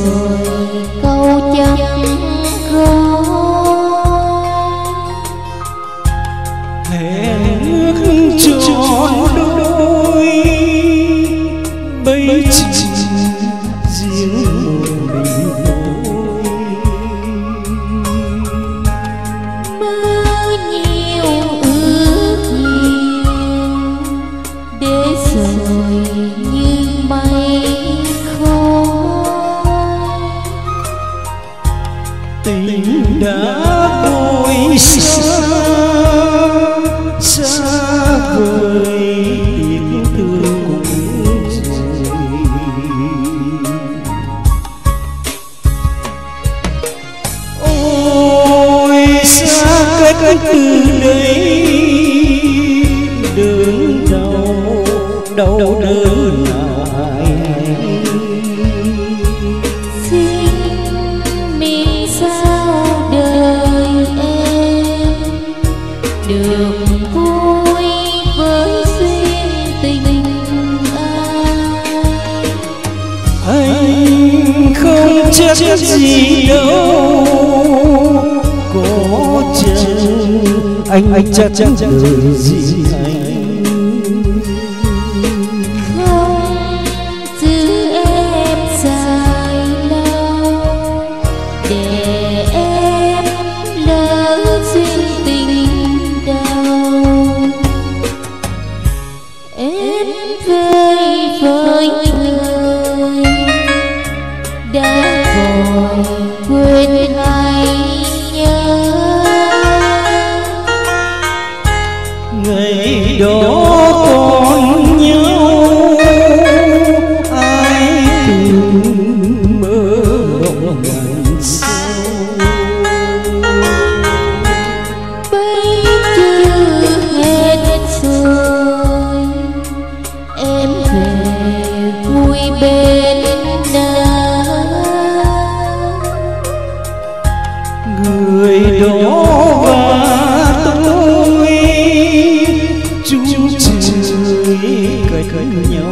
rồi câu chẳng gói, hẹn ước trọn đôi bây chỉ riêng một mình tôi. mơ nhiều ước nhiều để rồi như mây khói, tình đã vội xa xa vời tiếc thương cũng rồi. Ôi xa cách từ đây đớn đau đau đớn ai xin miền sao đời em được vui với duyên tình ai. anh không chắc gì đâu có chăng anh chắc đời gì anh không giữ em dài lâu để em lỡ duyên tình đầu. Em vơi với người đã vội quên hay nhớ, ngày đó còn nhau ai từng mơ mộng ngày sau. bây giờ hết rồi em về vui bên nào, người đó và tôi chung trời cách nhau.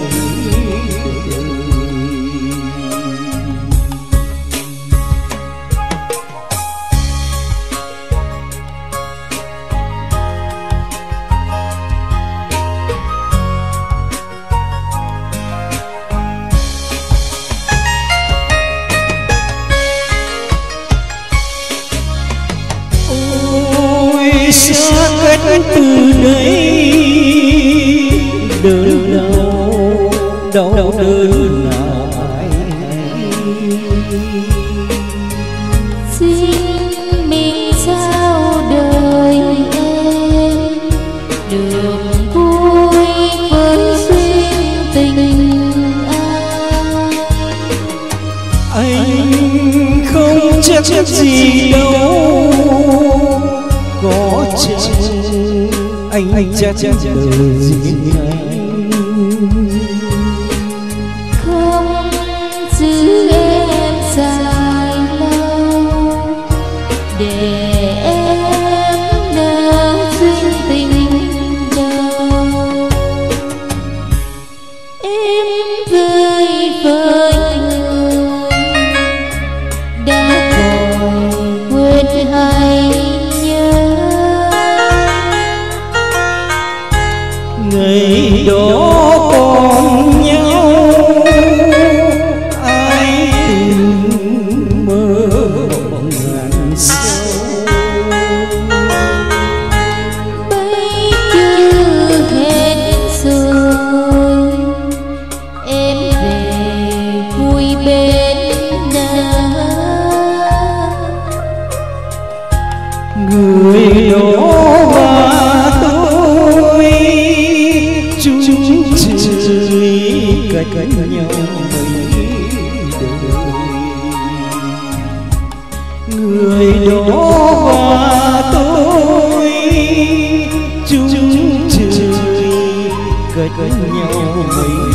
Xa cách từ đây đớn đau đớn ai xin miền sao đời em được vui với duyên tình ai. anh không chắc gì đâu có chăng anh chắc đời gì anh không giữ em dài lâu để em nỡ duyên tình đầu. Em vơi với người đã vội quên hay nhớ, ngày đó còn nhau ai từng mơ mộng ngàn sau. bây giờ hết rồi em về vui bên nào, người đó và tôi chung trời cách nhau mấy đời. Người đó và tôi chung trời cách nhau mấy